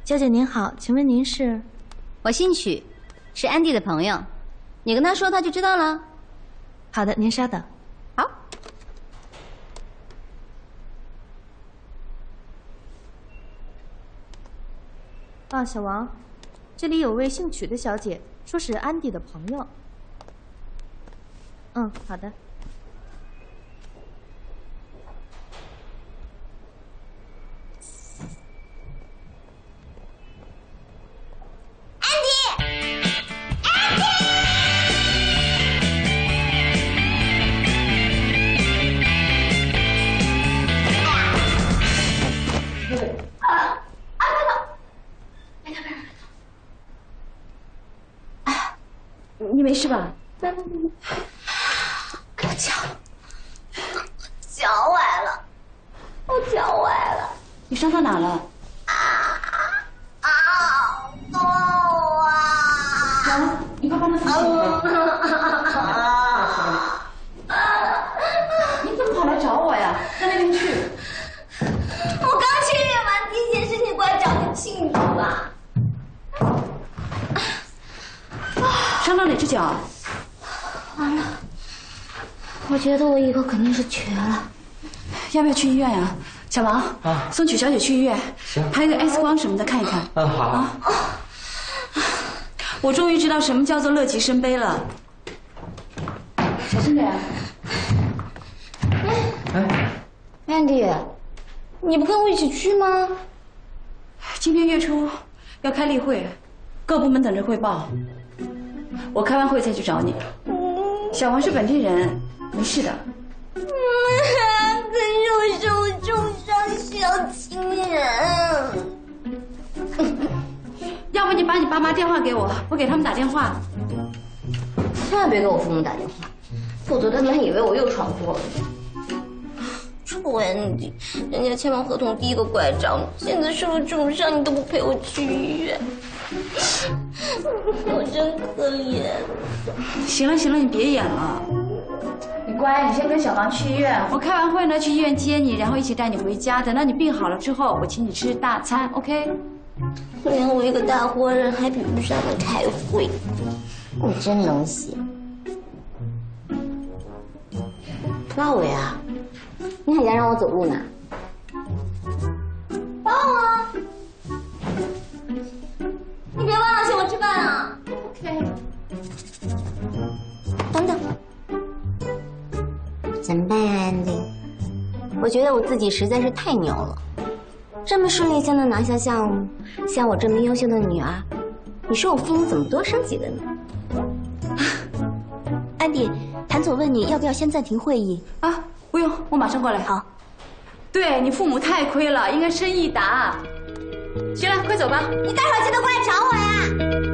小姐您好，请问您是？ 我姓许，是安迪的朋友，你跟他说他就知道了。 好的，您稍等。 好。 啊，小王，这里有位姓曲的小姐，说是安迪的朋友。嗯，好的。 你没事吧？ 我脚崴了，我脚崴了。 你伤到哪了？ 好痛啊！ 来，你快帮他扶起来。你怎么跑来找我呀？到那边去。 我刚去验完体检，身体过来找你庆祝吧。 伤到哪只脚？ 完了，我觉得我以后肯定是瘸了。 要不要去医院呀？小王，送曲小姐去医院， 行， 拍个 X 光什么的看一看。 好。 啊，我终于知道什么叫做乐极生悲了。小心点。 Andy， 你不跟我一起去吗？ 今天月初要开例会，各部门等着汇报。我开完会再去找你。小王是本地人，没事的。 可是我受重伤，需要亲人。 要不你把你爸妈电话给我，我给他们打电话。 千万别给我父母打电话，否则他们以为我又闯祸了。臭Andy，人家签完合同第一个怪找你，现在受了重伤，你都不陪我去医院，我真可怜。 行了，你别演了。你乖，你先跟小王去医院。我开完会呢，去医院接你，然后一起带你回家。等到你病好了之后，我请你吃大餐 ，OK？ 连我一个大活人还比不上你开会，你真能写。马伟啊，你还想让我走路呢？抱啊！你别忘了请我吃饭啊 ！OK。等等，怎么办啊，Andy？我觉得我自己实在是太牛了，这么顺利就能拿下项目，像我这么优秀的女儿，你说我父母怎么多生几个呢？ 安迪，谭总问你要不要先暂停会议啊？不用，我马上过来。 好。 对你父母太亏了，应该生一打。行了，快走吧。 你待会儿记得过来找我呀。